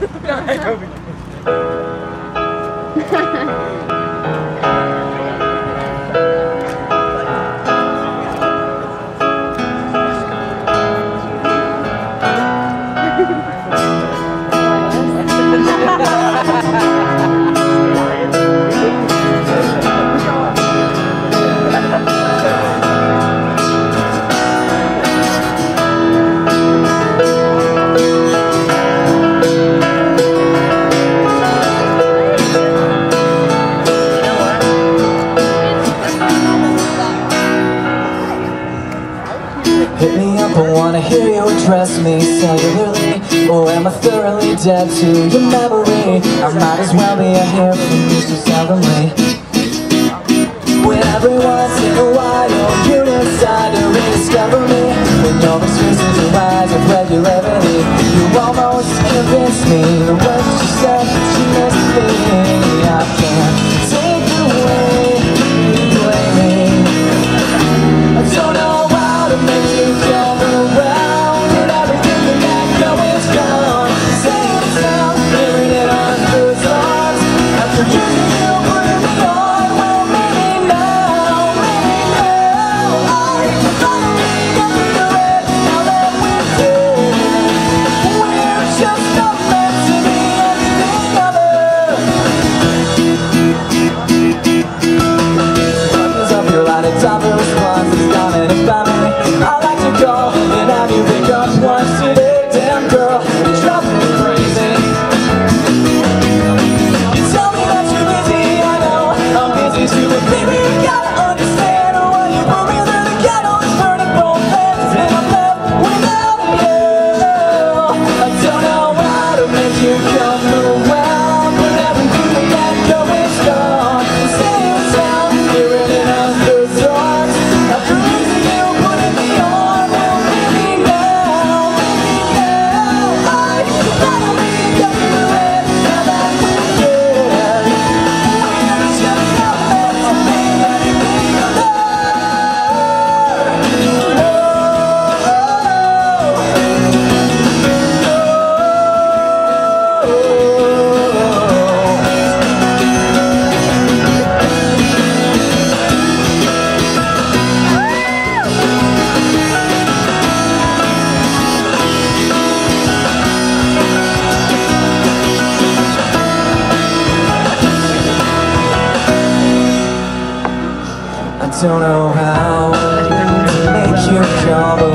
Hit me up, I wanna hear you address me cellularly. Or am I thoroughly dead to your memory? I might as well be a hear from you so seldomly. When every once in a while you decide to rediscover me, when your excuses arise with regularity, you almost convince me the words you said that you missed me. I can't take away you blame me. I don't know how to make you come around, and everything that let go is gone. Saying it's now, hearing it on those arms. After using you, putting me on. Well, maybe now I can finally get through it. Now that we're dead, we're just not meant to be anything other. Buttons up your light, it's obvious ones. It's dominant by me. I like to call and have you pick up once today. Damn girl, you're driving me crazy. You tell me that you're busy, I know I'm busy too, but baby you gotta understand when you put me through the ghetto, it's burning both ends, and I'm left without you. I don't know how to make you come around, but everything that let go is gone. Stay in town, hearing it on those arms. After using you, putting me on. Well, maybe now I can finally get through it. Now that we're dead, we're just not meant to be anything other. I don't know how to make you come